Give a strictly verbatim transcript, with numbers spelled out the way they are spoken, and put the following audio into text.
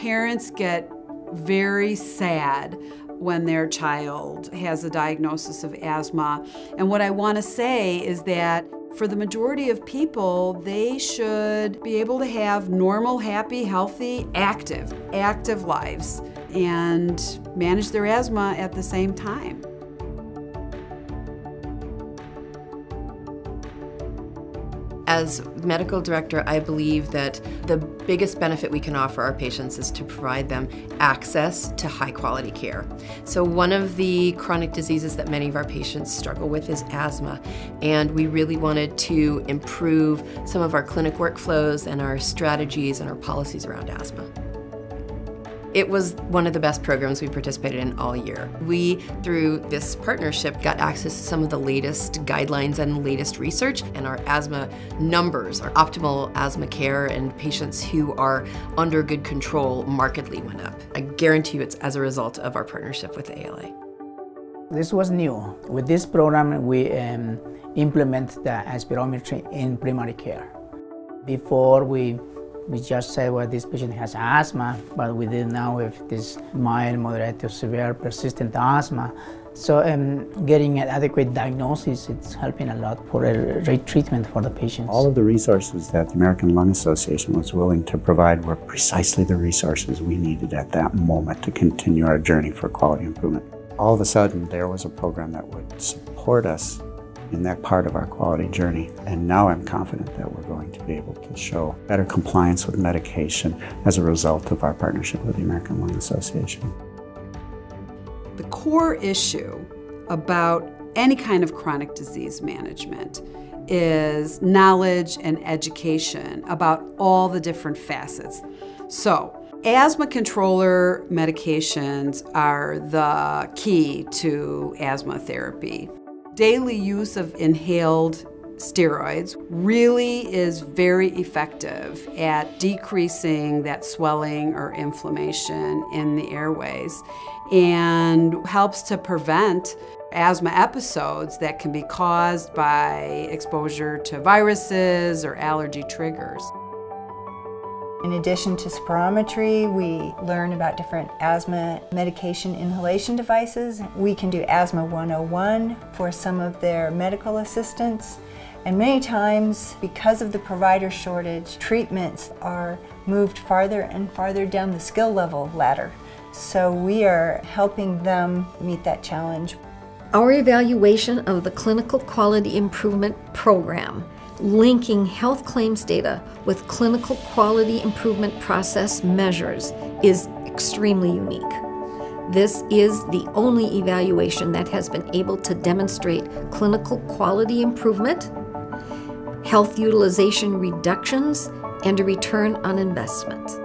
Parents get very sad when their child has a diagnosis of asthma. And what I want to say is that for the majority of people, they should be able to have normal, happy, healthy, active, active lives and manage their asthma at the same time. As medical director, I believe that the biggest benefit we can offer our patients is to provide them access to high quality care. So one of the chronic diseases that many of our patients struggle with is asthma, and we really wanted to improve some of our clinic workflows and our strategies and our policies around asthma. It was one of the best programs we participated in all year. We, through this partnership, got access to some of the latest guidelines and latest research, and our asthma numbers, our optimal asthma care and patients who are under good control markedly went up. I guarantee you it's as a result of our partnership with A L A. This was new. With this program, we um, implement the spirometry in primary care. Before, we We just said, well, this patient has asthma, but we didn't know if this mild, moderate to severe persistent asthma. So um, getting an adequate diagnosis, it's helping a lot for a right treatment for the patients. All of the resources that the American Lung Association was willing to provide were precisely the resources we needed at that moment to continue our journey for quality improvement. All of a sudden, there was a program that would support us in that part of our quality journey. And now I'm confident that we're going to be able to show better compliance with medication as a result of our partnership with the American Lung Association. The core issue about any kind of chronic disease management is knowledge and education about all the different facets. So, asthma controller medications are the key to asthma therapy. Daily use of inhaled steroids really is very effective at decreasing that swelling or inflammation in the airways and helps to prevent asthma episodes that can be caused by exposure to viruses or allergy triggers. In addition to spirometry, we learn about different asthma medication inhalation devices. We can do Asthma one oh one for some of their medical assistants. And many times, because of the provider shortage, treatments are moved farther and farther down the skill level ladder. So we are helping them meet that challenge. Our evaluation of the Clinical Quality Improvement Program, linking health claims data with clinical quality improvement process measures, is extremely unique. This is the only evaluation that has been able to demonstrate clinical quality improvement, health utilization reductions, and a return on investment.